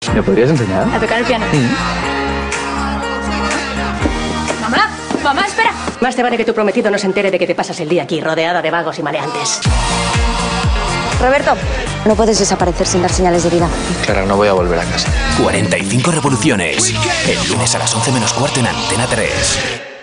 ¿Me podrías enseñar? A tocar el piano. Mamá, mamá, espera. Más te vale que tu prometido no se entere de que te pasas el día aquí, rodeada de vagos y maleantes. Roberto, no puedes desaparecer sin dar señales de vida. Clara, no voy a volver a casa. 45 revoluciones. El lunes a las 11 menos cuarto en Antena 3.